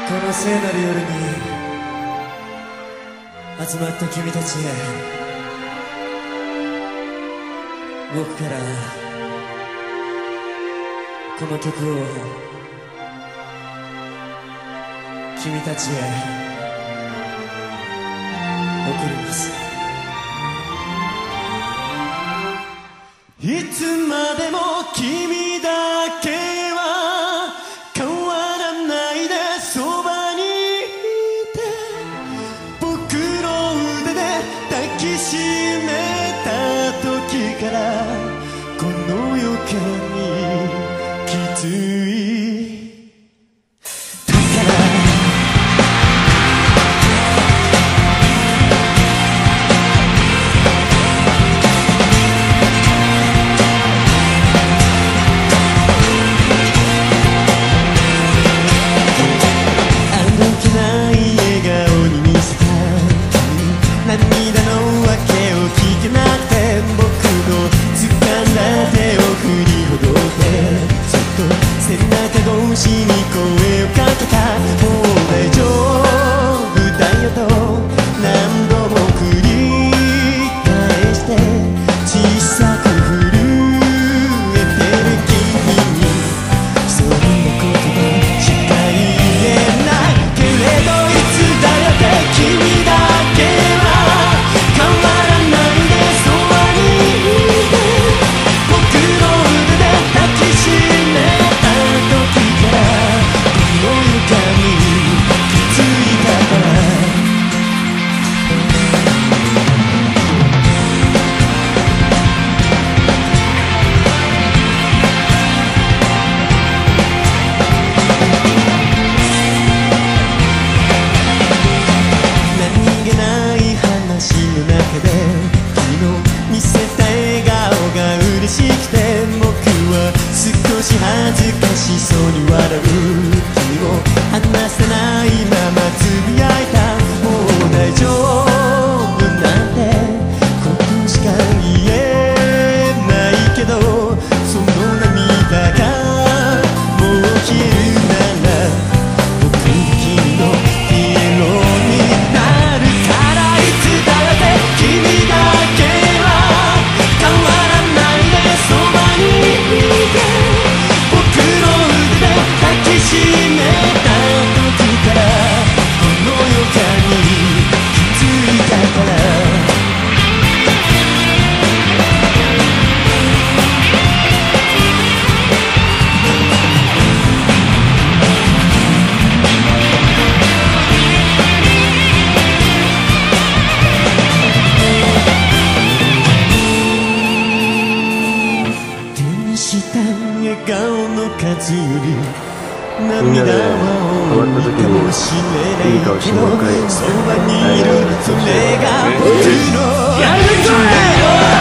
この聖なる夜に集まった君たちへ、僕からこの曲を君たちへ送ります。いつまでも君だけは変わらないでそばにいて、僕の腕で抱きしめた時からこの予感に気づいたから。涙の訳を聞けなくて、僕の掴んだ手を振りほどってそっと背中越しに声をかけた。もう大丈夫だよと何度も繰り返して小さく震えてる君にそんなことしか言えないけれど、いつだって君だけ恥ずかしそうに笑う君を離さないままつぶやいた。もう大丈夫なんてことしか言えないけど、その涙がもう消えるなら僕君のピエロになるから。いつだって君だけは変わらないでそばにいて、抱きしめた時からこの予感に気づいたから。手にした笑顔の数より涙は多いかもしれないけど、そばにいるそれが僕の夢よ。